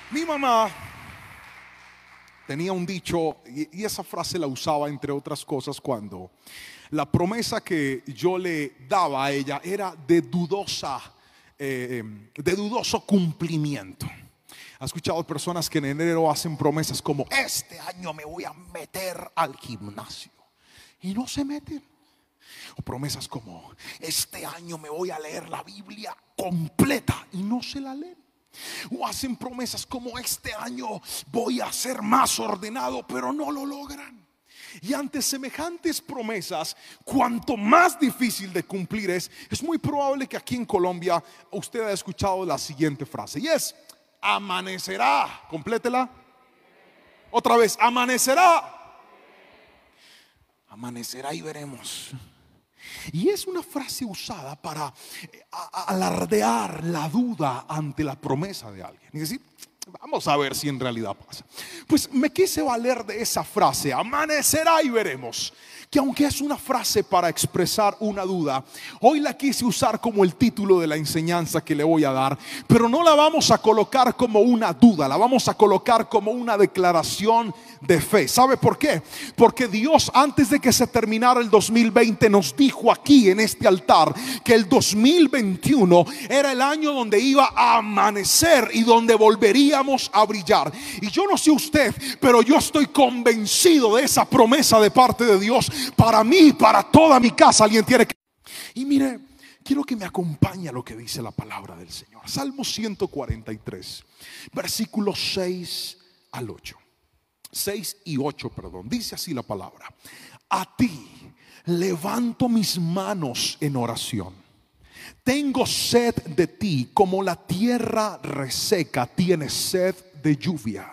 Mi mamá tenía un dicho y esa frase la usaba entre otras cosas cuando la promesa que yo le daba a ella era de dudoso cumplimiento. ¿Ha escuchado personas que en enero hacen promesas como: este año me voy a meter al gimnasio, y no se meten? O promesas como: este año me voy a leer la Biblia completa, y no se la leen. O hacen promesas como: este año voy a ser más ordenado, pero no lo logran. Y ante semejantes promesas, cuanto más difícil de cumplir es muy probable que aquí en Colombia usted haya escuchado la siguiente frase, y es: amanecerá. Complétela. Otra vez: amanecerá. Amanecerá y veremos. Y es una frase usada para alardear la duda ante la promesa de alguien y decir: vamos a ver si en realidad pasa. Pues me quise valer de esa frase: amanecerá y veremos, que aunque es una frase para expresar una duda, hoy la quise usar como el título de la enseñanza que le voy a dar. Pero no la vamos a colocar como una duda, la vamos a colocar como una declaración de fe. ¿Sabe por qué? Porque Dios, antes de que se terminara el 2020, nos dijo aquí en este altar que el 2021 era el año donde iba a amanecer y donde volveríamos a brillar. Y yo no sé usted, pero yo estoy convencido de esa promesa de parte de Dios para mí, para toda mi casa. Alguien tiene que... Y mire, quiero que me acompañe a lo que dice la palabra del Señor. Salmo 143, versículos 6 al 8. 6 y 8, perdón. Dice así la palabra: a ti levanto mis manos en oración. Tengo sed de ti como la tierra reseca tiene sed de lluvia.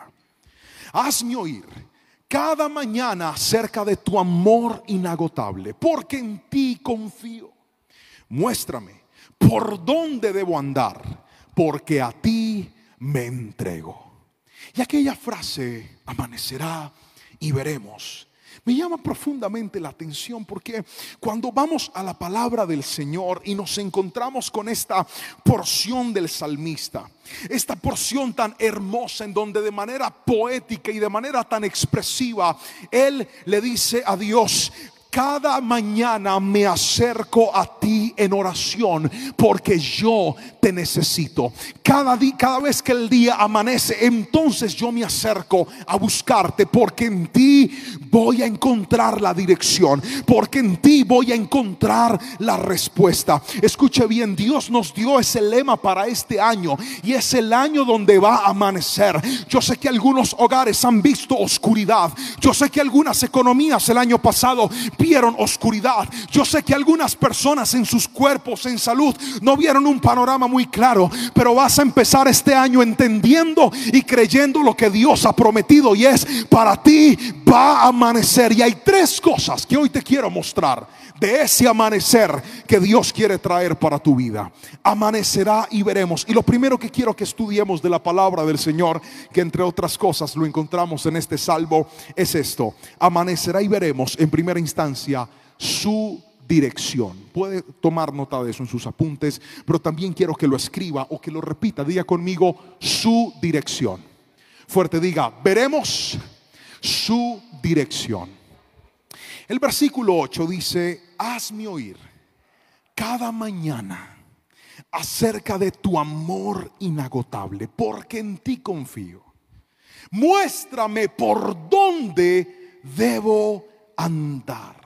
Hazme oír cada mañana acerca de tu amor inagotable, porque en ti confío. Muéstrame por dónde debo andar, porque a ti me entrego. Y aquella frase: amanecerá y veremos, me llama profundamente la atención, porque cuando vamos a la palabra del Señor y nos encontramos con esta porción del salmista, esta porción tan hermosa en donde de manera poética y de manera tan expresiva él le dice a Dios: cada mañana me acerco a ti en oración porque yo te necesito. Cada vez que el día amanece, entonces yo me acerco a buscarte, porque en ti voy a encontrar la dirección, porque en ti voy a encontrar la respuesta. Escuche bien, Dios nos dio ese lema para este año, y es el año donde va a amanecer. Yo sé que algunos hogares han visto oscuridad. Yo sé que algunas economías el año pasado vieron oscuridad. Yo sé que algunas personas en sus cuerpos, en salud, no vieron un panorama muy claro. Pero vas a empezar este año entendiendo y creyendo lo que Dios ha prometido, y es: para ti va a amanecer. Y hay tres cosas que hoy te quiero mostrar de ese amanecer que Dios quiere traer para tu vida. Amanecerá y veremos. Y lo primero que quiero que estudiemos de la palabra del Señor, que entre otras cosas lo encontramos en este salmo, es esto: amanecerá y veremos, en primera instancia, su dirección. Puede tomar nota de eso en sus apuntes, pero también quiero que lo escriba o que lo repita. Diga conmigo: su dirección. Fuerte, diga: veremos su dirección. El versículo 8 dice: hazme oír cada mañana acerca de tu amor inagotable, porque en ti confío. Muéstrame por dónde debo andar.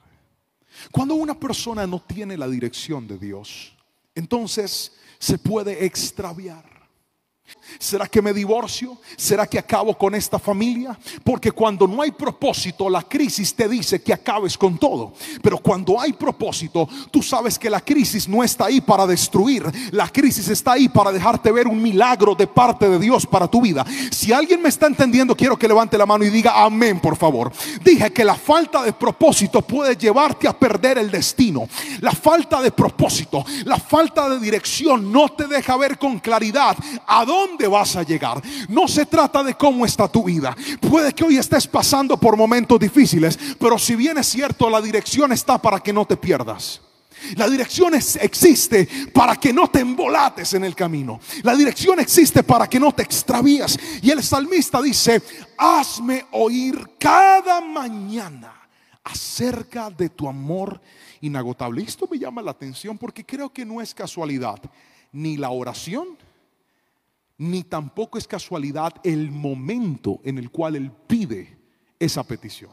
Cuando una persona no tiene la dirección de Dios, entonces se puede extraviar. ¿Será que me divorcio? ¿Será que acabo con esta familia? Porque cuando no hay propósito, la crisis te dice que acabes con todo. Pero cuando hay propósito, tú sabes que la crisis no está ahí para destruir. La crisis está ahí para dejarte ver un milagro de parte de Dios para tu vida. Si alguien me está entendiendo, quiero que levante la mano y diga amén, por favor. Dije que la falta de propósito puede llevarte a perder el destino. La falta de propósito, la falta de dirección no te deja ver con claridad a dónde vas a llegar. No se trata de cómo está tu vida. Puede que hoy estés pasando por momentos difíciles, pero si bien es cierto, la dirección está para que no te pierdas. La dirección existe para que no te embolates en el camino. La dirección existe para que no te extravías. Y el salmista dice: hazme oír cada mañana acerca de tu amor inagotable. Y esto me llama la atención porque creo que no es casualidad ni la oración, ni tampoco es casualidad el momento en el cual él pide esa petición.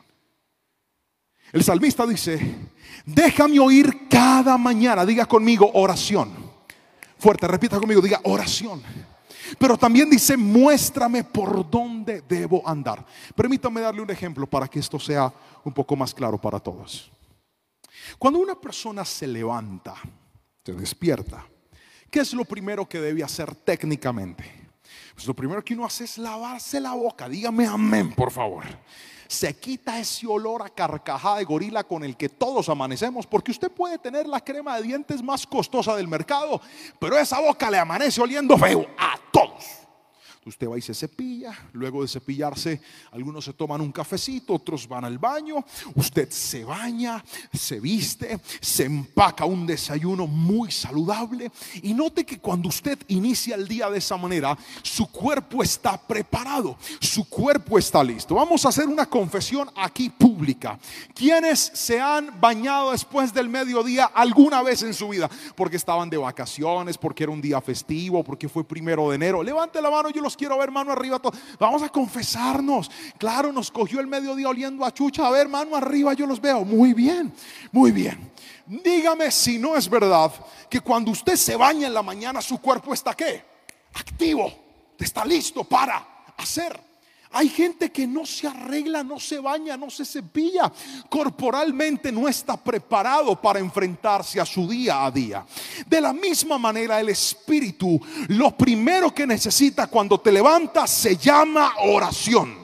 El salmista dice: déjame oír cada mañana. Diga conmigo oración. Fuerte, repita conmigo, diga oración. Pero también dice: muéstrame por dónde debo andar. Permítame darle un ejemplo para que esto sea un poco más claro para todos. Cuando una persona se levanta, se despierta, ¿qué es lo primero que debe hacer técnicamente? Pues lo primero que uno hace es lavarse la boca. Dígame amén, por favor. Se quita ese olor a carcajada de gorila con el que todos amanecemos, porque usted puede tener la crema de dientes más costosa del mercado, pero esa boca le amanece oliendo feo a todos. Usted va y se cepilla. Luego de cepillarse, algunos se toman un cafecito, otros van al baño. Usted se baña, se viste, se empaca un desayuno muy saludable. Y note que cuando usted inicia el día de esa manera, su cuerpo está preparado, su cuerpo está listo. Vamos a hacer una confesión aquí pública. ¿Quiénes se han bañado después del mediodía alguna vez en su vida? Porque estaban de vacaciones, porque era un día festivo, porque fue 1 de enero. Levante la mano, yo los quiero ver, mano arriba. Vamos a confesarnos. Claro, nos cogió el mediodía oliendo a chucha. A ver, mano arriba, yo los veo. Muy bien, muy bien. Dígame si no es verdad que cuando usted se baña en la mañana, su cuerpo está ¿qué? Activo, está listo para hacer. Hay gente que no se arregla, no se baña, no se cepilla. Corporalmente no está preparado para enfrentarse a su día a día. De la misma manera, el espíritu, lo primero que necesita cuando te levantas se llama oración.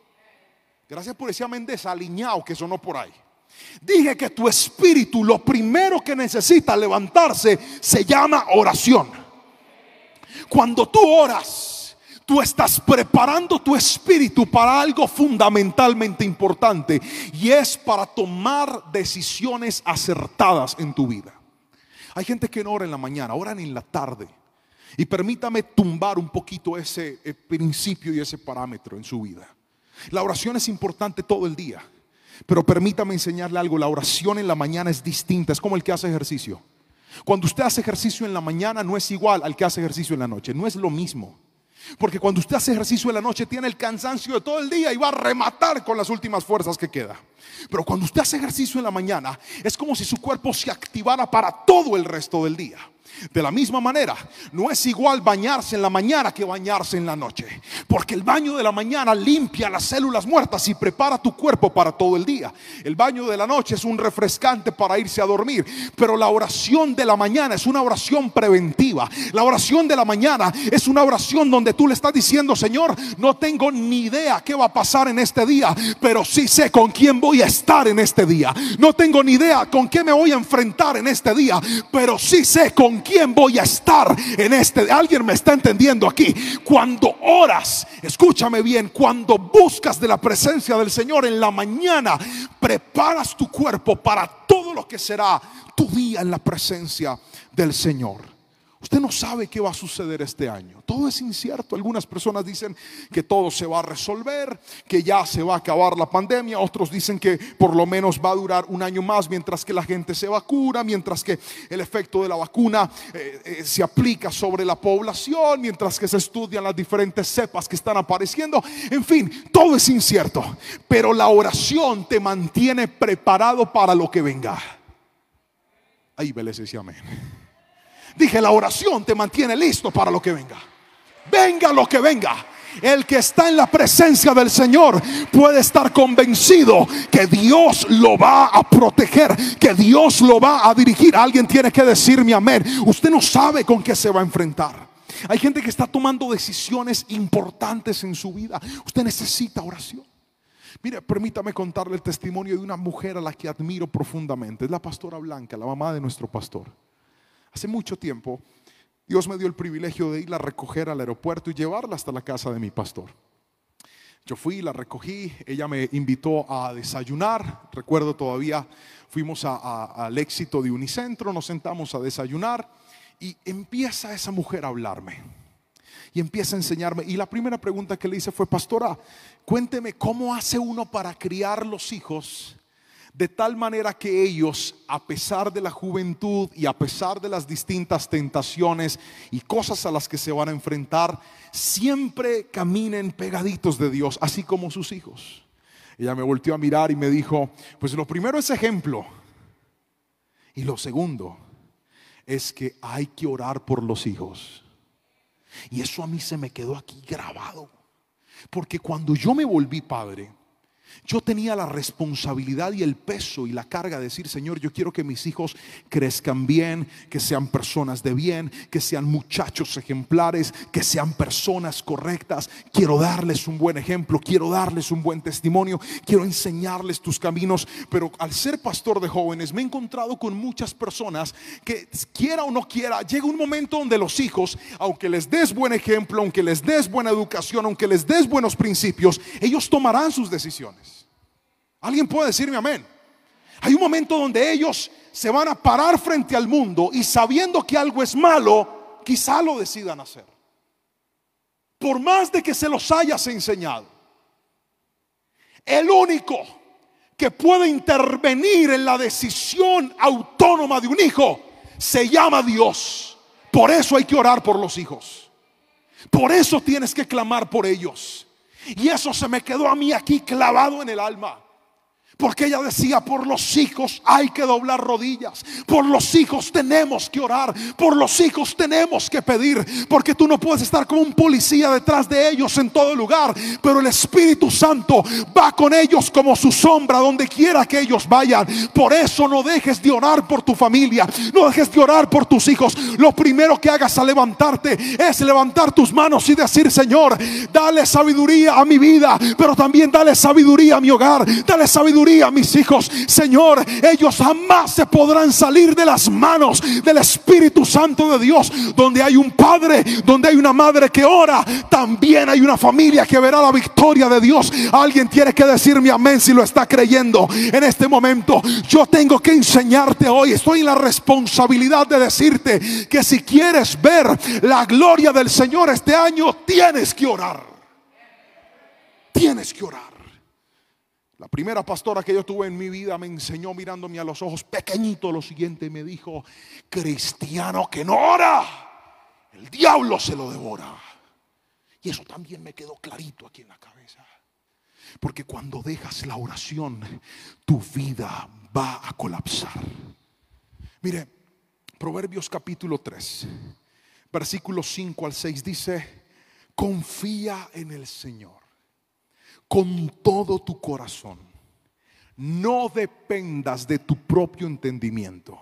Gracias por ese amén desaliñado que sonó por ahí. Dije que tu espíritu, lo primero que necesita levantarse se llama oración. Cuando tú oras, tú estás preparando tu espíritu para algo fundamentalmente importante, y es para tomar decisiones acertadas en tu vida. Hay gente que no ora en la mañana, oran en la tarde. Y permítame tumbar un poquito ese principio y ese parámetro en su vida. La oración es importante todo el día, pero permítame enseñarle algo. La oración en la mañana es distinta, es como el que hace ejercicio. Cuando usted hace ejercicio en la mañana no es igual al que hace ejercicio en la noche, no es lo mismo. Porque cuando usted hace ejercicio en la noche tiene el cansancio de todo el día y va a rematar con las últimas fuerzas que queda. Pero cuando usted hace ejercicio en la mañana, es como si su cuerpo se activara para todo el resto del día. De la misma manera, no es igual bañarse en la mañana que bañarse en la noche, porque el baño de la mañana limpia las células muertas y prepara tu cuerpo para todo el día. El baño de la noche es un refrescante para irse a dormir, pero la oración de la mañana es una oración preventiva. La oración de la mañana es una oración donde tú le estás diciendo: Señor, no tengo ni idea qué va a pasar en este día, pero sí sé con quién voy a estar en este día. No tengo ni idea con qué me voy a enfrentar en este día, pero sí sé con quién voy a estar en este. Alguien me está entendiendo aquí. Cuando oras, escúchame bien, cuando buscas de la presencia del Señor en la mañana, preparas tu cuerpo para todo lo que será tu día en la presencia del Señor. Usted no sabe qué va a suceder este año. Todo es incierto. Algunas personas dicen que todo se va a resolver, que ya se va a acabar la pandemia. Otros dicen que por lo menos va a durar un año más mientras que la gente se vacuna, mientras que el efecto de la vacuna se aplica sobre la población, mientras que se estudian las diferentes cepas que están apareciendo. En fin, todo es incierto. Pero la oración te mantiene preparado para lo que venga. Ahí vele ese amén. Dije, la oración te mantiene listo para lo que venga. Venga lo que venga. El que está en la presencia del Señor puede estar convencido que Dios lo va a proteger, que Dios lo va a dirigir. Alguien tiene que decirme amén. Usted no sabe con qué se va a enfrentar. Hay gente que está tomando decisiones importantes en su vida. Usted necesita oración. Mire, permítame contarle el testimonio de una mujer a la que admiro profundamente. Es la pastora Blanca, la mamá de nuestro pastor. Hace mucho tiempo Dios me dio el privilegio de irla a recoger al aeropuerto y llevarla hasta la casa de mi pastor. Yo fui, la recogí, ella me invitó a desayunar. Recuerdo todavía, fuimos al Éxito de Unicentro, nos sentamos a desayunar y empieza esa mujer a hablarme y empieza a enseñarme. Y la primera pregunta que le hice fue: pastora, cuénteme cómo hace uno para criar los hijos de tal manera que ellos, a pesar de la juventud y a pesar de las distintas tentaciones y cosas a las que se van a enfrentar, siempre caminen pegaditos de Dios, así como sus hijos. Ella me volteó a mirar y me dijo: pues lo primero es ejemplo, y lo segundo es que hay que orar por los hijos. Y eso a mí se me quedó aquí grabado, porque cuando yo me volví padre, yo tenía la responsabilidad y el peso y la carga de decir: Señor, yo quiero que mis hijos crezcan bien, que sean personas de bien, que sean muchachos ejemplares, que sean personas correctas. Quiero darles un buen ejemplo, quiero darles un buen testimonio, quiero enseñarles tus caminos. Pero al ser pastor de jóvenes me he encontrado con muchas personas que, quiera o no quiera, llega un momento donde los hijos, aunque les des buen ejemplo, aunque les des buena educación, aunque les des buenos principios, ellos tomarán sus decisiones. ¿Alguien puede decirme amén? Hay un momento donde ellos se van a parar frente al mundo y, sabiendo que algo es malo, quizá lo decidan hacer, por más de que se los hayas enseñado. El único que puede intervenir en la decisión autónoma de un hijo se llama Dios. Por eso hay que orar por los hijos, por eso tienes que clamar por ellos. Y eso se me quedó a mí aquí clavado en el alma, porque ella decía: por los hijos hay que doblar rodillas, por los hijos tenemos que orar, por los hijos tenemos que pedir, porque tú no puedes estar como un policía detrás de ellos en todo lugar, pero el Espíritu Santo va con ellos como su sombra donde quiera que ellos vayan. Por eso no dejes de orar por tu familia, no dejes de orar por tus hijos. Lo primero que hagas al levantarte es levantar tus manos y decir: Señor, dale sabiduría a mi vida, pero también dale sabiduría a mi hogar, dale sabiduría a mis hijos. Señor, ellos jamás se podrán salir de las manos del Espíritu Santo de Dios. Donde hay un padre, donde hay una madre que ora, también hay una familia que verá la victoria de Dios. Alguien tiene que decirme amén si lo está creyendo en este momento. Yo tengo que enseñarte hoy, estoy en la responsabilidad de decirte que si quieres ver la gloria del Señor este año, tienes que orar. Tienes que orar. La primera pastora que yo tuve en mi vida me enseñó, mirándome a los ojos, pequeñito, lo siguiente. Me dijo: cristiano que no ora, el diablo se lo devora. Y eso también me quedó clarito aquí en la cabeza, porque cuando dejas la oración, tu vida va a colapsar. Mire, Proverbios capítulo 3, versículos 5 al 6 dice: confía en el Señor con todo tu corazón, no dependas de tu propio entendimiento.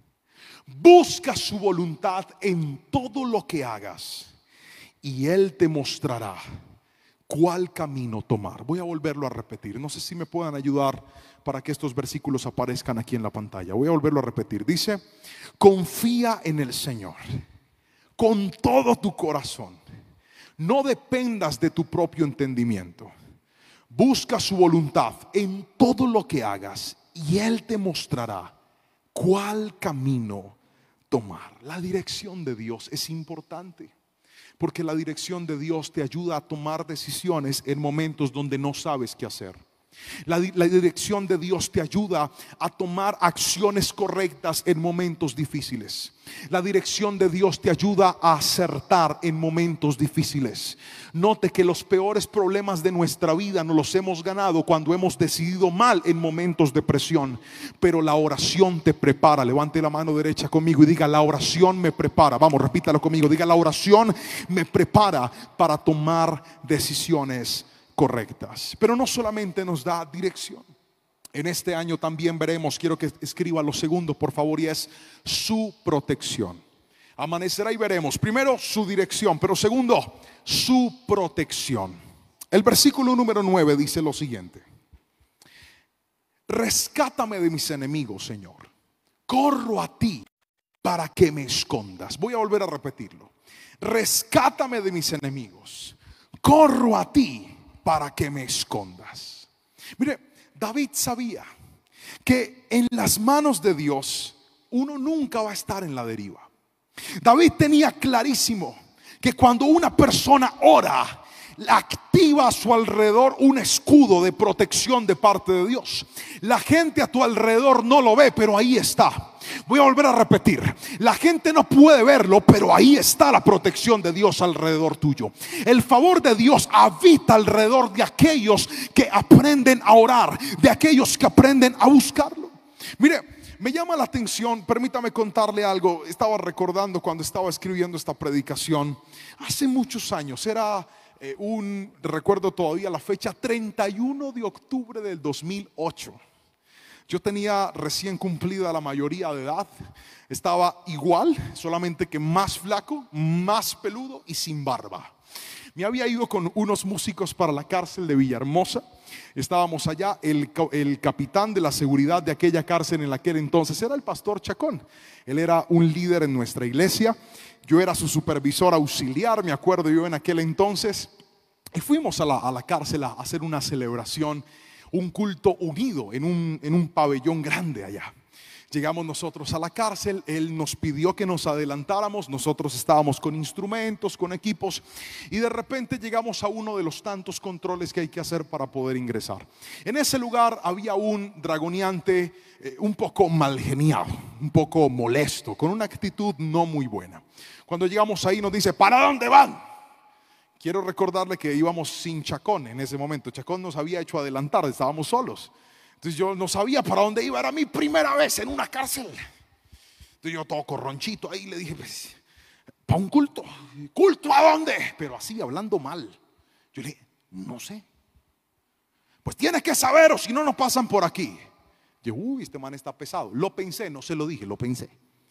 Busca su voluntad en todo lo que hagas, y Él te mostrará cuál camino tomar. Voy a volverlo a repetir. No sé si me puedan ayudar para que estos versículos aparezcan aquí en la pantalla. Voy a volverlo a repetir. Dice: confía en el Señor con todo tu corazón, no dependas de tu propio entendimiento. Busca su voluntad en todo lo que hagas, y Él te mostrará cuál camino tomar. La dirección de Dios es importante, porque la dirección de Dios te ayuda a tomar decisiones en momentos donde no sabes qué hacer. La dirección de Dios te ayuda a tomar acciones correctas en momentos difíciles. La dirección de Dios te ayuda a acertar en momentos difíciles. Note que los peores problemas de nuestra vida nos los hemos ganado cuando hemos decidido mal en momentos de presión. Pero la oración te prepara. Levante la mano derecha conmigo y diga: la oración me prepara. Vamos, repítalo conmigo. Diga: la oración me prepara para tomar decisiones correctas. Pero no solamente nos da dirección. En este año también veremos, quiero que escriba lo segundo por favor, y es su protección. Amanecerá y veremos primero su dirección, pero segundo, su protección. El versículo número 9 dice lo siguiente: rescátame de mis enemigos, Señor, corro a ti para que me escondas. Voy a volver a repetirlo: rescátame de mis enemigos, corro a ti para que me escondas. Mire, David sabía que en las manos de Dios uno nunca va a estar en la deriva. David tenía clarísimo que cuando una persona ora, activa a su alrededor un escudo de protección de parte de Dios. La gente a tu alrededor no lo ve, pero ahí está. Voy a volver a repetir: la gente no puede verlo, pero ahí está la protección de Dios alrededor tuyo. El favor de Dios habita alrededor de aquellos que aprenden a orar, de aquellos que aprenden a buscarlo. Mire, me llama la atención, permítame contarle algo. Estaba recordando cuando estaba escribiendo esta predicación hace muchos años. Era recuerdo todavía la fecha, 31 de octubre del 2008. Yo tenía recién cumplida la mayoría de edad. Estaba igual, solamente que más flaco, más peludo y sin barba. Me había ido con unos músicos para la cárcel de Villahermosa. Estábamos allá. El capitán de la seguridad de aquella cárcel en aquel entonces era el pastor Chacón. Él era un líder en nuestra iglesia. Yo era su supervisor auxiliar, me acuerdo yo en aquel entonces. Y fuimos a la cárcel a hacer una celebración, un culto unido en un pabellón grande allá. Llegamos nosotros a la cárcel, él nos pidió que nos adelantáramos. Nosotros estábamos con instrumentos, con equipos, y de repente llegamos a uno de los tantos controles que hay que hacer para poder ingresar. En ese lugar había un dragoneante un poco malgeniado, un poco molesto, con una actitud no muy buena. Cuando llegamos ahí nos dice: ¿para dónde van? Quiero recordarle que íbamos sin Chacón en ese momento. Chacón nos había hecho adelantar, estábamos solos. Entonces yo no sabía para dónde iba, era mi primera vez en una cárcel. Entonces yo todo corronchito ahí le dije: pues, ¿para un culto? ¿Culto a dónde? Pero así, hablando mal. Yo le dije: no sé. Pues tienes que saber, o si no, nos pasan por aquí. Yo: uy, este man está pesado. Lo pensé, no se lo dije, lo pensé.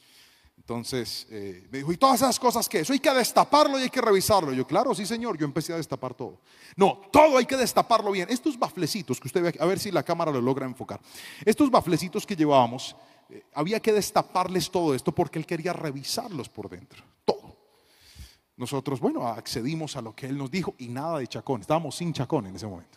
Entonces me dijo: ¿y todas esas cosas qué? Eso hay que destaparlo y hay que revisarlo. Yo: claro, sí señor. Yo empecé a destapar todo. No, todo hay que destaparlo bien. Estos baflecitos que usted ve, a ver si la cámara lo logra enfocar. Estos baflecitos que llevábamos, había que destaparles todo esto porque él quería revisarlos por dentro, todo. Nosotros, bueno, accedimos a lo que él nos dijo y nada de Chacón. Estábamos sin Chacón en ese momento.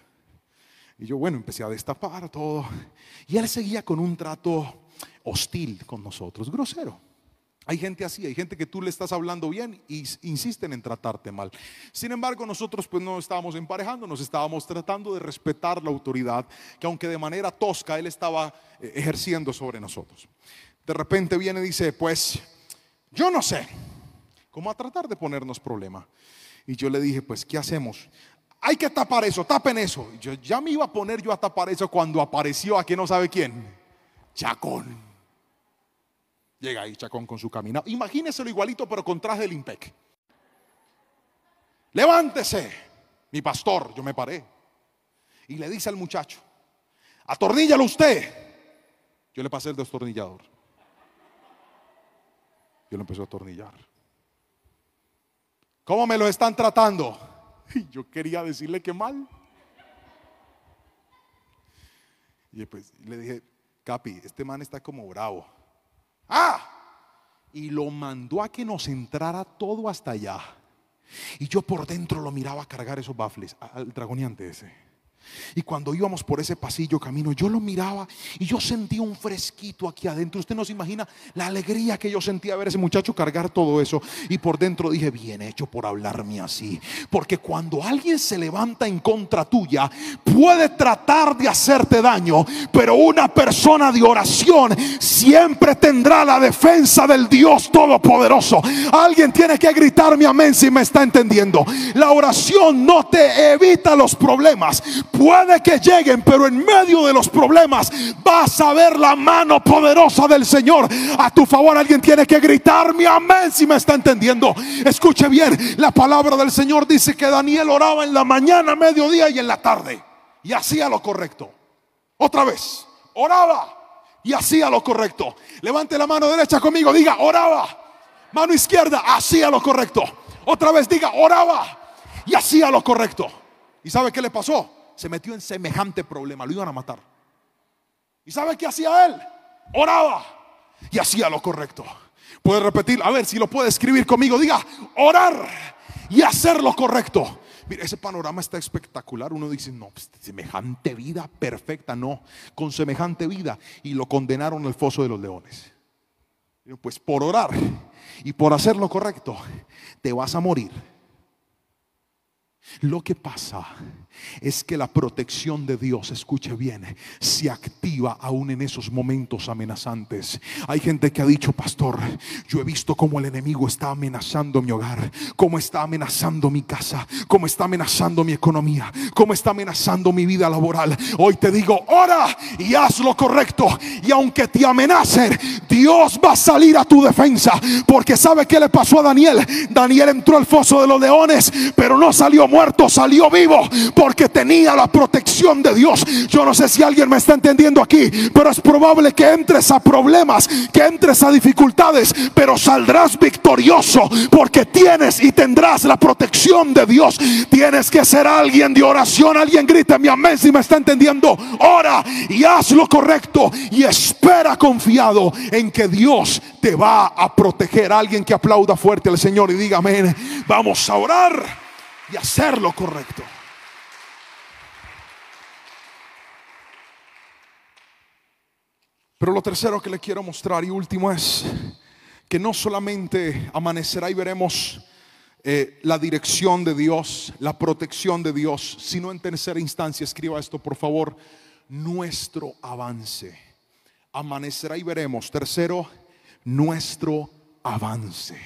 Y yo, bueno, empecé a destapar todo. Y él seguía con un trato hostil con nosotros, grosero. Hay gente así, hay gente que tú le estás hablando bien y insisten en tratarte mal. Sin embargo, nosotros pues no estábamos emparejando, nos estábamos tratando de respetar la autoridad que, aunque de manera tosca, él estaba ejerciendo sobre nosotros. De repente viene y dice: pues yo no sé, como a tratar de ponernos problema. Y yo le dije: pues ¿qué hacemos? Hay que tapar eso, tapen eso. Y yo ya me iba a poner yo a tapar eso cuando apareció aquí no sabe quién, Chacón. Llega ahí Chacón con su caminado. Imagínenselo igualito, pero con traje del IMPEC. Levántese, mi pastor. Yo me paré y le dice al muchacho: atorníllalo usted. Yo le pasé el destornillador. Yo lo empecé a atornillar. ¿Cómo me lo están tratando? Y yo quería decirle que mal. Y pues le dije: Capi, este man está como bravo. Y lo mandó a que nos entrara todo hasta allá. Y yo por dentro lo miraba cargar esos bafles al dragoneante ese. Y cuando íbamos por ese pasillo camino, yo lo miraba y yo sentía un fresquito aquí adentro. Usted no se imagina la alegría que yo sentía ver a ese muchacho cargar todo eso. Y por dentro dije: bien hecho por hablarme así. Porque cuando alguien se levanta en contra tuya, puede tratar de hacerte daño, pero una persona de oración siempre tendrá la defensa del Dios Todopoderoso. Alguien tiene que gritarme amén si me está entendiendo. La oración no te evita los problemas. Puede que lleguen, pero en medio de los problemas vas a ver la mano poderosa del Señor a tu favor. Alguien tiene que gritarme amén si me está entendiendo. Escuche bien, la palabra del Señor dice que Daniel oraba en la mañana, mediodía y en la tarde, y hacía lo correcto. Otra vez, oraba y hacía lo correcto. Levante la mano derecha conmigo, diga: oraba. Mano izquierda, hacía lo correcto. Otra vez, diga: oraba y hacía lo correcto. ¿Y sabe qué le pasó? Se metió en semejante problema, lo iban a matar. ¿Y sabe qué hacía él? Oraba y hacía lo correcto. Puede repetir, a ver si lo puede escribir conmigo. Diga: orar y hacer lo correcto. Mira, ese panorama está espectacular. Uno dice, no, pues, semejante vida perfecta. No, con semejante vida, y lo condenaron al foso de los leones. Pues por orar y por hacer lo correcto te vas a morir. Lo que pasa es que la protección de Dios, escuche bien, se activa aún en esos momentos amenazantes. Hay gente que ha dicho, pastor, yo he visto cómo el enemigo está amenazando mi hogar, cómo está amenazando mi casa, cómo está amenazando mi economía, cómo está amenazando mi vida laboral. Hoy te digo, ora y haz lo correcto, y aunque te amenacen, Dios va a salir a tu defensa. Porque ¿sabe qué le pasó a Daniel? Daniel entró al foso de los leones, pero no salió muerto, salió vivo, porque tenía la protección de Dios. Yo no sé si alguien me está entendiendo aquí, pero es probable que entres a problemas, que entres a dificultades, pero saldrás victorioso, porque tienes y tendrás la protección de Dios. Tienes que ser alguien de oración. Alguien grite mi amén si me está entendiendo. Ora y haz lo correcto, y espera confiado en que Dios te va a proteger. Alguien que aplauda fuerte al Señor y diga amén. Vamos a orar y hacer lo correcto. Pero lo tercero que le quiero mostrar y último es que no solamente amanecerá y veremos la dirección de Dios, la protección de Dios, sino en tercera instancia, escriba esto por favor, nuestro avance. Amanecerá y veremos. Tercero, nuestro avance.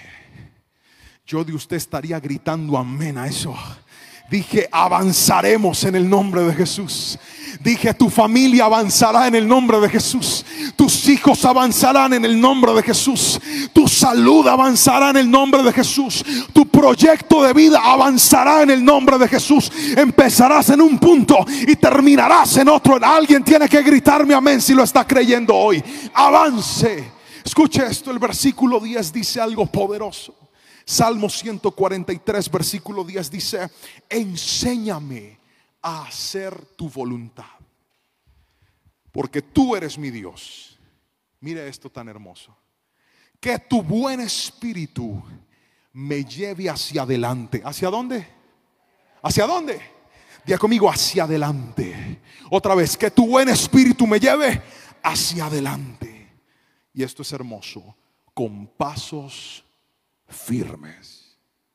Yo de usted estaría gritando amén a eso. Dije, avanzaremos en el nombre de Jesús. Dije, tu familia avanzará en el nombre de Jesús. Tus hijos avanzarán en el nombre de Jesús. Tu salud avanzará en el nombre de Jesús. Tu proyecto de vida avanzará en el nombre de Jesús. Empezarás en un punto y terminarás en otro. Alguien tiene que gritarme amén si lo está creyendo hoy. Avance. Escuche esto, el versículo 10 dice algo poderoso. Salmo 143 versículo 10 dice: enséñame a hacer tu voluntad, porque tú eres mi Dios. Mire esto tan hermoso: que tu buen espíritu me lleve hacia adelante. ¿Hacia dónde? ¿Hacia dónde? Diga conmigo, hacia adelante. Otra vez, que tu buen espíritu me lleve hacia adelante. Y esto es hermoso: con pasos firmes.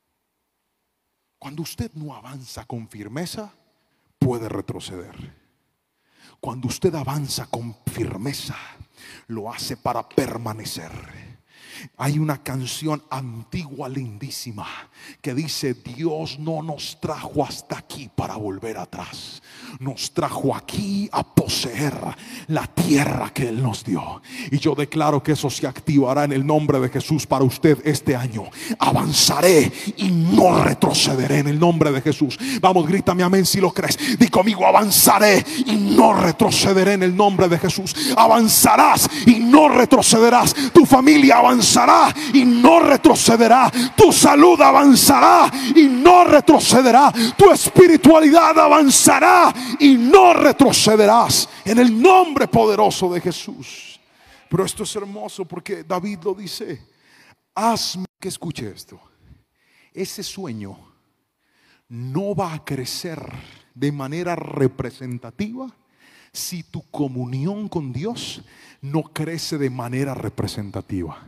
Cuando usted no avanza con firmeza, puede retroceder. Cuando usted avanza con firmeza, lo hace para permanecer. Hay una canción antigua lindísima que dice: Dios no nos trajo hasta aquí para volver atrás. Nos trajo aquí a poseer la tierra que Él nos dio. Y yo declaro que eso se activará en el nombre de Jesús para usted este año. Avanzaré y no retrocederé en el nombre de Jesús. Vamos, grítame amén si lo crees. Di conmigo: avanzaré y no retrocederé en el nombre de Jesús. Avanzarás y no retrocederás. Tu familia avanzará y no retrocederá. Tu salud avanzará y no retrocederá. Tu espiritualidad avanzará y no retrocederás en el nombre poderoso de Jesús. Pero esto es hermoso porque David lo dice: hazme que escuche esto. Ese sueño no va a crecer de manera representativa si tu comunión con Dios no crece de manera representativa.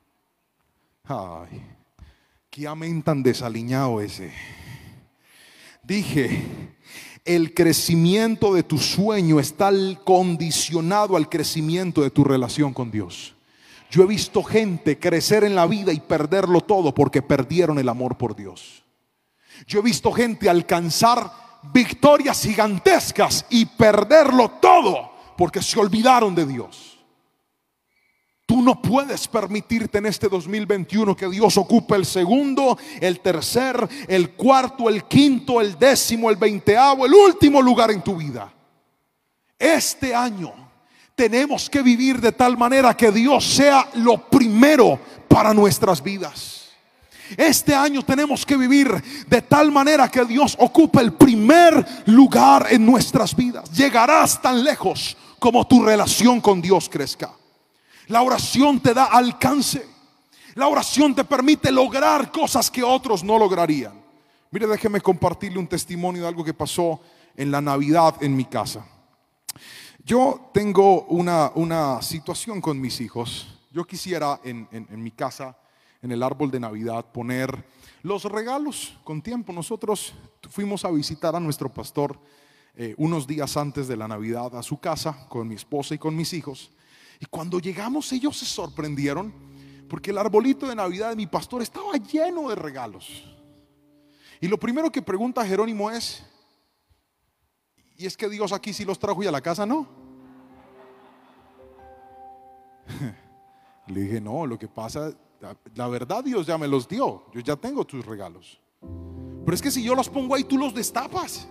Ay, qué amén tan desaliñado ese. Dije, el crecimiento de tu sueño está condicionado al crecimiento de tu relación con Dios. Yo he visto gente crecer en la vida y perderlo todo porque perdieron el amor por Dios. Yo he visto gente alcanzar victorias gigantescas y perderlo todo porque se olvidaron de Dios. Tú no puedes permitirte en este 2021 que Dios ocupe el segundo, el tercer, el cuarto, el quinto, el décimo, el 20º, el último lugar en tu vida. Este año tenemos que vivir de tal manera que Dios sea lo primero para nuestras vidas. Este año tenemos que vivir de tal manera que Dios ocupe el primer lugar en nuestras vidas. Llegarás tan lejos como tu relación con Dios crezca. La oración te da alcance. La oración te permite lograr cosas que otros no lograrían. Mire, déjeme compartirle un testimonio de algo que pasó en la Navidad en mi casa. Yo tengo una situación con mis hijos. Yo quisiera en mi casa, en el árbol de Navidad, poner los regalos con tiempo. Nosotros fuimos a visitar a nuestro pastor unos días antes de la Navidad a su casa con mi esposa y con mis hijos. Y cuando llegamos, ellos se sorprendieron porque el arbolito de Navidad de mi pastor estaba lleno de regalos. Y lo primero que pregunta Jerónimo es: ¿y es que Dios aquí sí los trajo y a la casa no? Le dije: no, lo que pasa, la verdad, Dios ya me los dio. Yo ya tengo tus regalos. Pero es que si yo los pongo ahí, tú los destapas.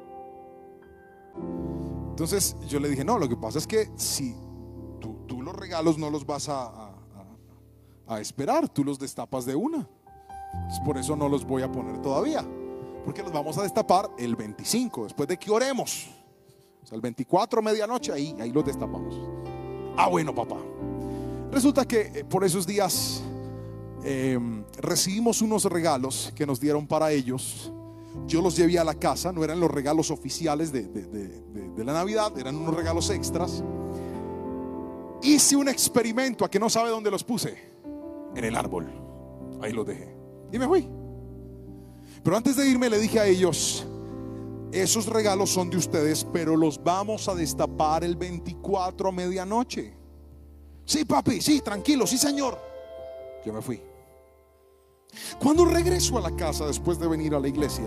Entonces yo le dije: no, lo que pasa es que si tú los regalos no los vas a esperar, tú los destapas de una. Entonces, por eso no los voy a poner todavía, porque los vamos a destapar el 25, después de que oremos. O sea, el 24 medianoche, ahí los destapamos. Ah, bueno, papá. Resulta que por esos días recibimos unos regalos que nos dieron para ellos. Yo los llevé a la casa, no eran los regalos oficiales de la Navidad, eran unos regalos extras. Hice un experimento, a que no sabe dónde los puse: en el árbol. Ahí los dejé y me fui. Pero antes de irme le dije a ellos: esos regalos son de ustedes, pero los vamos a destapar el 24 a medianoche. Sí, papi, sí, tranquilo, sí, señor. Yo me fui. Cuando regreso a la casa después de venir a la iglesia,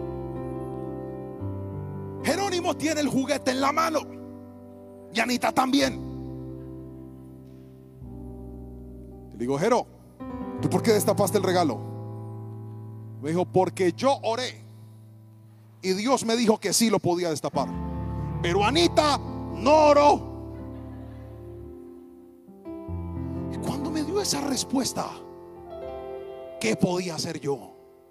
Jerónimo tiene el juguete en la mano y Anita también. Le digo: Jero, ¿tú por qué destapaste el regalo? Me dijo: porque yo oré y Dios me dijo que sí lo podía destapar, pero Anita no oró. Y cuando me dio esa respuesta, ¿qué podía hacer yo?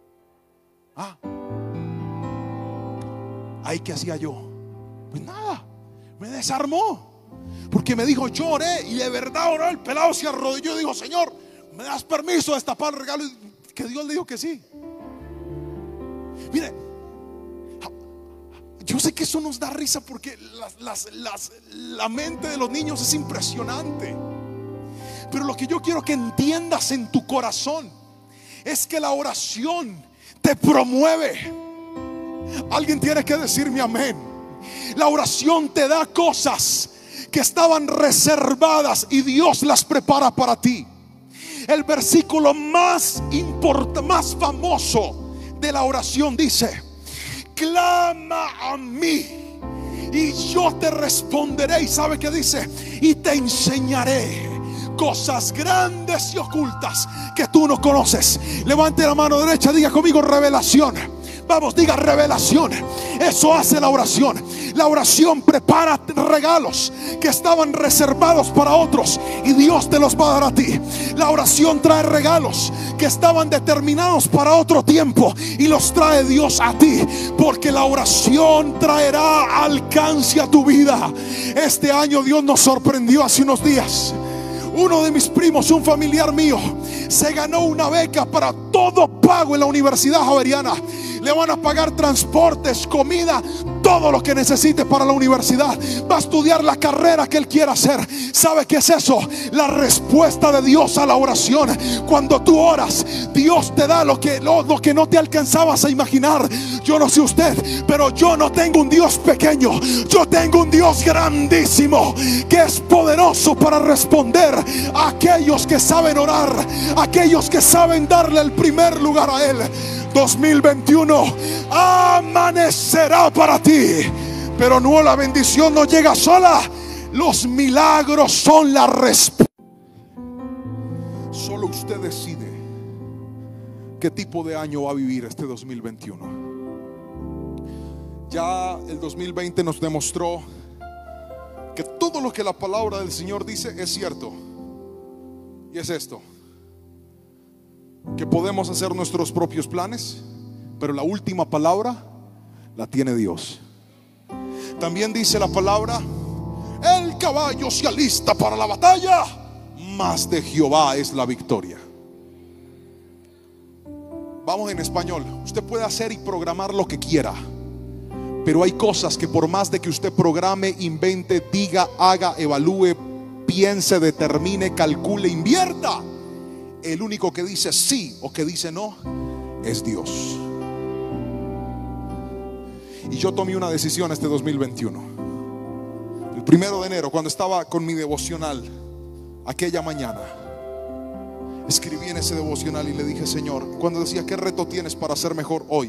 ¿Ahí qué hacía yo? Pues nada, me desarmó. Porque me dijo: yo oré, y de verdad oró. El pelado se arrodilló y dijo: Señor, ¿me das permiso de destapar el regalo? Y que Dios le dijo que sí. Mire, yo sé que eso nos da risa porque la mente de los niños es impresionante. Pero lo que yo quiero que entiendas en tu corazón es que la oración te promueve. Alguien tiene que decirme amén. La oración te da cosas que estaban reservadas y Dios las prepara para ti. El versículo más famoso de la oración dice: clama a mí y yo te responderé. ¿Y sabe qué dice? Y te enseñaré cosas grandes y ocultas que tú no conoces. Levante la mano derecha, diga conmigo: revelación. Vamos, diga revelación. Eso hace la oración. La oración prepara regalos que estaban reservados para otros y Dios te los va a dar a ti. La oración trae regalos que estaban determinados para otro tiempo y los trae Dios a ti, porque la oración traerá alcance a tu vida. Este año Dios nos sorprendió hace unos días. Uno de mis primos, un familiar mío, se ganó una beca para todo pago en la Universidad Javeriana. Le van a pagar transportes, comida, todo lo que necesite para la universidad. Va a estudiar la carrera que él quiera hacer. ¿Sabe qué es eso? La respuesta de Dios a la oración. Cuando tú oras, Dios te da lo que no te alcanzabas a imaginar. Yo no sé usted, pero yo no tengo un Dios pequeño. Yo tengo un Dios grandísimo que es poderoso para responder a aquellos que saben orar, aquellos que saben darle el primer lugar a Él. 2021 amanecerá para ti, pero no, la bendición no llega sola. Los milagros son la respuesta. Solo usted decide qué tipo de año va a vivir este 2021. Ya el 2020 nos demostró que todo lo que la palabra del Señor dice es cierto. Y es esto: que podemos hacer nuestros propios planes, pero la última palabra la tiene Dios. También dice la palabra: el caballo se alista para la batalla, mas de Jehová es la victoria. Vamos en español. Usted puede hacer y programar lo que quiera, pero hay cosas que por más de que usted programe, invente, diga, haga, evalúe, piense, determine, calcule, invierta, el único que dice sí o que dice no es Dios. Y yo tomé una decisión este 2021. El 1 de enero, cuando estaba con mi devocional, aquella mañana, escribí en ese devocional y le dije: Señor, cuando decía ¿qué reto tienes para ser mejor hoy?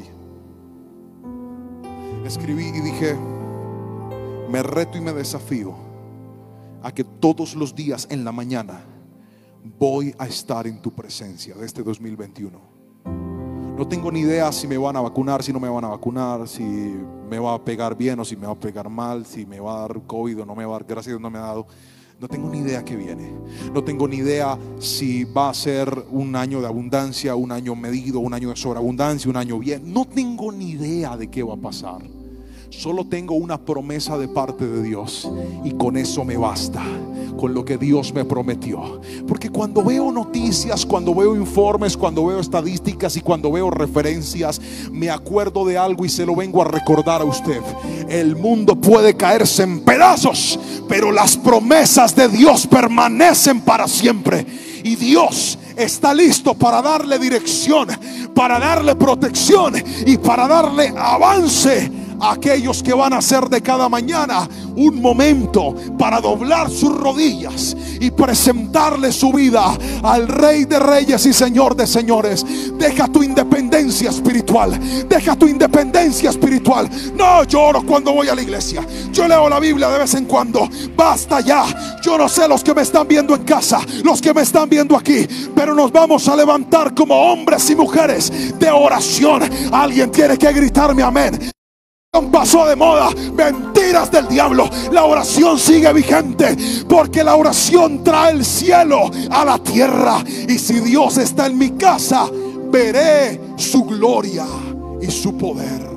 Escribí y dije: me reto y me desafío a que todos los días en la mañana voy a estar en tu presencia de este 2021. No tengo ni idea si me van a vacunar, si no me van a vacunar, si me va a pegar bien o si me va a pegar mal, si me va a dar COVID o no me va a dar. Gracias a Dios no me ha dado. No tengo ni idea qué viene. No tengo ni idea si va a ser un año de abundancia, un año medido, un año de sobreabundancia, un año bien. No tengo ni idea de qué va a pasar. Solo tengo una promesa de parte de Dios, y con eso me basta, con lo que Dios me prometió. Porque cuando veo noticias, cuando veo informes, cuando veo estadísticas y cuando veo referencias, me acuerdo de algo y se lo vengo a recordar a usted. El mundo puede caerse en pedazos, pero las promesas de Dios permanecen para siempre. Y Dios está listo para darle dirección, para darle protección y para darle avance a aquellos que van a hacer de cada mañana un momento para doblar sus rodillas y presentarle su vida al Rey de Reyes y Señor de Señores. Deja tu independencia espiritual. Deja tu independencia espiritual. No lloro cuando voy a la iglesia. Yo leo la Biblia de vez en cuando. Basta ya. Yo no sé los que me están viendo en casa, los que me están viendo aquí, pero nos vamos a levantar como hombres y mujeres de oración. Alguien tiene que gritarme amén. Pasó de moda, mentiras del diablo. La oración sigue vigente, porque la oración trae el cielo a la tierra. Y si Dios está en mi casa, veré su gloria y su poder.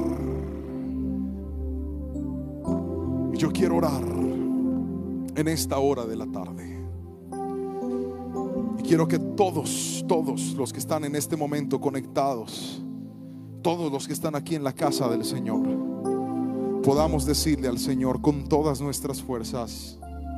Y yo quiero orar en esta hora de la tarde, y quiero que todos los que están en este momento conectados, todos los que están aquí en la casa del Señor, podamos decirle al Señor con todas nuestras fuerzas: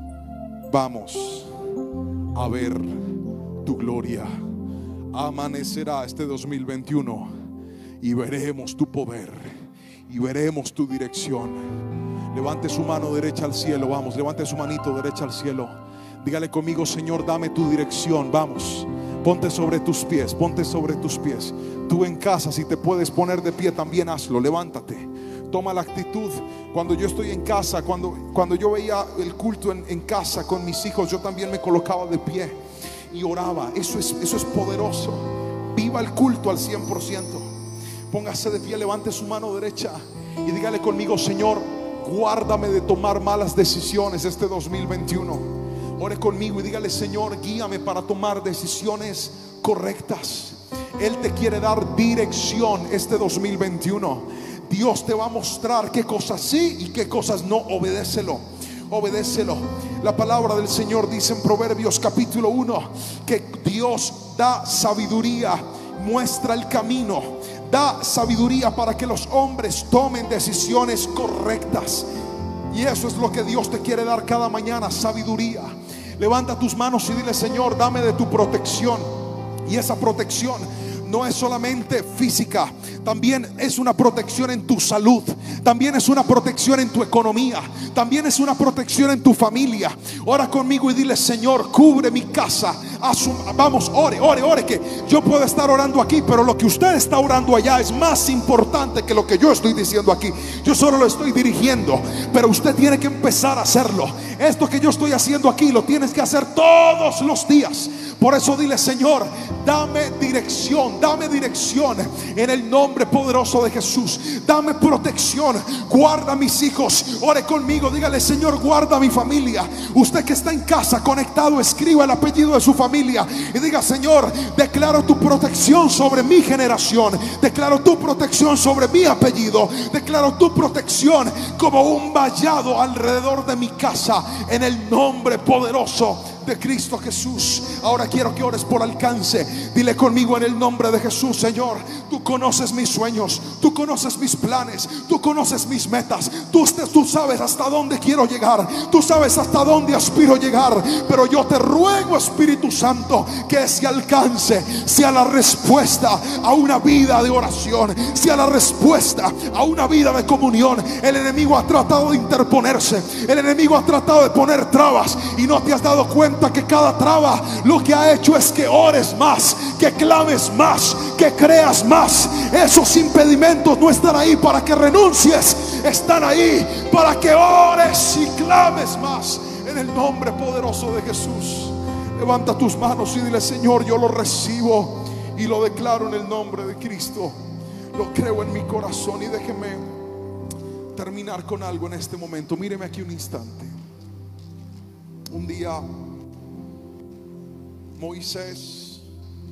vamos a ver tu gloria. Amanecerá este 2021 y veremos tu poder y veremos tu dirección. Levante su mano derecha al cielo. Vamos, levante su manito derecha al cielo. Dígale conmigo: Señor, dame tu dirección. Vamos, ponte sobre tus pies, ponte sobre tus pies. Tú en casa, si te puedes poner de pie, también hazlo. Levántate, toma la actitud. Cuando yo estoy en casa, cuando yo veía el culto en casa con mis hijos, yo también me colocaba de pie y oraba. Eso es poderoso. Viva el culto al 100%. Póngase de pie, levante su mano derecha y dígale conmigo: Señor, guárdame de tomar malas decisiones este 2021. Ore conmigo y dígale: Señor, guíame para tomar decisiones correctas. Él te quiere dar dirección este 2021. Dios te va a mostrar qué cosas sí y qué cosas no. Obedécelo. La palabra del Señor dice en Proverbios capítulo 1 que Dios da sabiduría, muestra el camino, da sabiduría para que los hombres tomen decisiones correctas. Y eso es lo que Dios te quiere dar cada mañana: sabiduría. Levanta tus manos y dile: Señor, dame de tu protección. Y esa protección no es solamente física, también es una protección en tu salud, también es una protección en tu economía, también es una protección en tu familia. Ora conmigo y dile: Señor, cubre mi casa. Vamos, ore, que yo puedo estar orando aquí, pero lo que usted está orando allá es más importante que lo que yo estoy diciendo aquí. Yo solo lo estoy dirigiendo, pero usted tiene que empezar a hacerlo. Esto que yo estoy haciendo aquí lo tienes que hacer todos los días. Por eso dile: Señor, dame dirección en el nombre poderoso de Jesús. Dame protección, guarda a mis hijos. Ore conmigo, dígale: Señor, guarda a mi familia. Usted que está en casa conectado, escriba el apellido de su familia y diga: Señor, declaro tu protección sobre mi generación, declaro tu protección sobre mi apellido, declaro tu protección como un vallado alrededor de mi casa, en el nombre poderoso de Cristo Jesús. Ahora quiero que ores por alcance. Dile conmigo en el nombre de Jesús: Señor, tú conoces mis sueños, tú conoces mis planes, tú conoces mis metas, tú sabes hasta dónde quiero llegar, tú sabes hasta dónde aspiro llegar. Pero yo te ruego, Espíritu Santo, que ese alcance sea la respuesta a una vida de oración, sea la respuesta a una vida de comunión. El enemigo ha tratado de interponerse, el enemigo ha tratado de poner trabas, y no te has dado cuenta que cada traba lo que ha hecho es que ores más, que clames más, que creas más. Esos impedimentos no están ahí para que renuncies, están ahí para que ores y clames más. En el nombre poderoso de Jesús, levanta tus manos y dile: Señor, yo lo recibo y lo declaro en el nombre de Cristo. Lo creo en mi corazón. Y déjeme terminar con algo en este momento. Míreme aquí un instante. Un día Moisés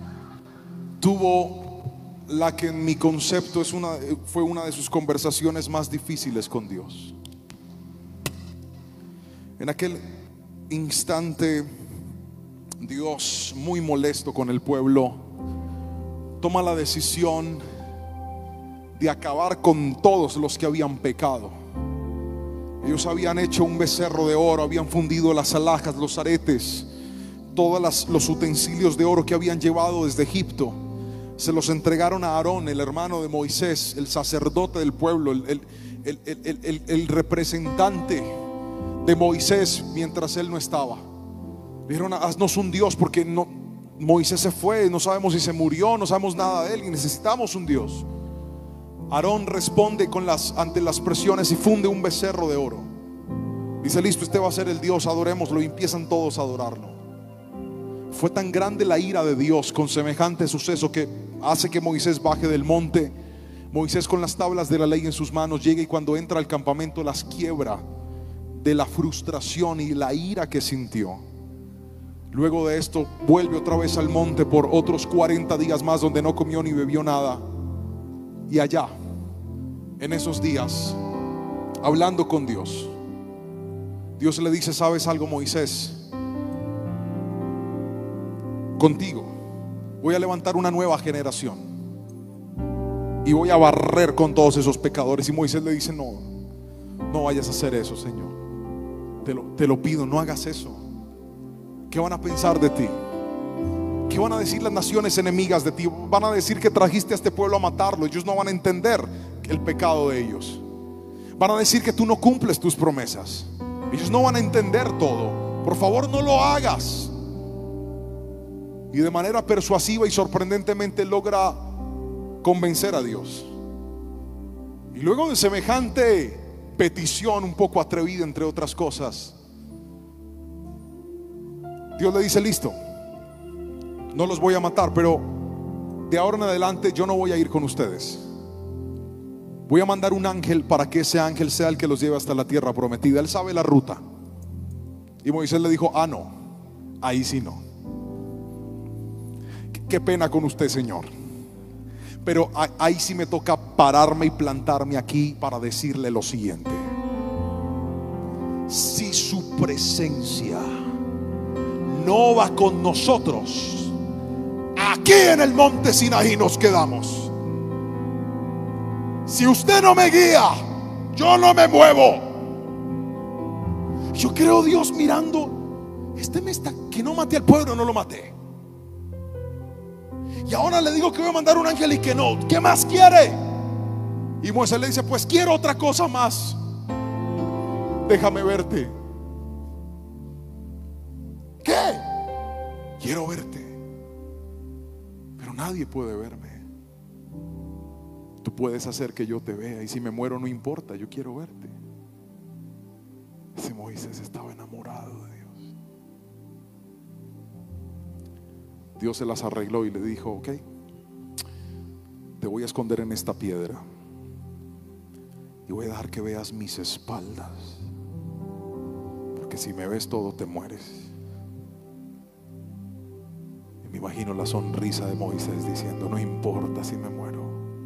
tuvo la que en mi concepto fue una de sus conversaciones más difíciles con Dios. En aquel instante, Dios, muy molesto con el pueblo, toma la decisión de acabar con todos los que habían pecado. Ellos habían hecho un becerro de oro, habían fundido las alhajas, los aretes, todos los utensilios de oro que habían llevado desde Egipto. Se los entregaron a Aarón, el hermano de Moisés, el sacerdote del pueblo, el representante de Moisés mientras él no estaba. Dijeron: haznos un Dios, porque Moisés se fue, no sabemos si se murió, no sabemos nada de él y necesitamos un Dios. Aarón responde ante las presiones y funde un becerro de oro. Dice: listo, este va a ser el Dios, adorémoslo. Y empiezan todos a adorarlo. Fue tan grande la ira de Dios con semejante suceso que hace que Moisés baje del monte. Moisés, con las tablas de la ley en sus manos, llega, y cuando entra al campamento las quiebra de la frustración y la ira que sintió. Luego de esto vuelve otra vez al monte por otros 40 días más, donde no comió ni bebió nada. Y allá, en esos días, hablando con Dios, Dios le dice: ¿sabes algo, Moisés? Contigo voy a levantar una nueva generación y voy a barrer con todos esos pecadores. Y Moisés le dice: no vayas a hacer eso, Señor, te lo pido, no hagas eso. ¿Qué van a pensar de ti? ¿Qué van a decir las naciones enemigas de ti? Van a decir que trajiste a este pueblo a matarlo. Ellos no van a entender el pecado de ellos. Van a decir que tú no cumples tus promesas. Ellos no van a entender todo. Por favor, no lo hagas. Y de manera persuasiva y sorprendentemente logra convencer a Dios. Y luego de semejante petición, un poco atrevida entre otras cosas, Dios le dice: listo, no los voy a matar, pero de ahora en adelante yo no voy a ir con ustedes. Voy a mandar un ángel para que ese ángel sea el que los lleve hasta la tierra prometida. Él sabe la ruta. Y Moisés le dijo: no, ahí sí no. Qué pena con usted, Señor, pero ahí sí me toca pararme y plantarme aquí para decirle lo siguiente: si su presencia no va con nosotros, aquí en el monte Sinaí nos quedamos. Si usted no me guía, yo no me muevo. Yo creo Dios mirando: que no maté al pueblo, no lo maté. Y ahora le digo que voy a mandar un ángel y que no. ¿Qué más quiere? Y Moisés le dice: pues quiero otra cosa más. Déjame verte. ¿Qué? Quiero verte. Pero nadie puede verme. Tú puedes hacer que yo te vea, y si me muero no importa, yo quiero verte. Ese Moisés estaba enamorado de Dios. Dios se las arregló y le dijo: ok, te voy a esconder en esta piedra y voy a dejar que veas mis espaldas, porque si me ves todo te mueres. Y me imagino la sonrisa de Moisés diciendo: no importa si me muero.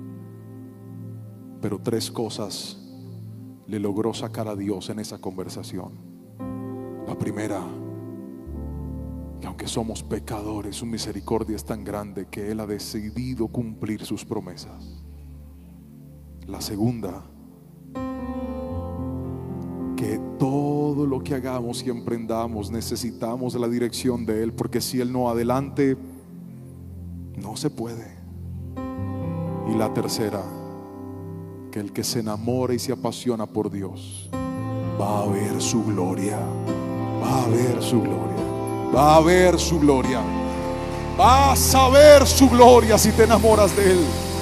Pero 3 cosas le logró sacar a Dios en esa conversación. La primera, que aunque somos pecadores, su misericordia es tan grande que Él ha decidido cumplir sus promesas. La segunda, que todo lo que hagamos y emprendamos necesitamos de la dirección de Él, porque si Él no adelante, no se puede. Y la tercera, que el que se enamora y se apasiona por Dios va a ver su gloria, va a ver su gloria, va a ver su gloria, vas a ver su gloria si te enamoras de Él.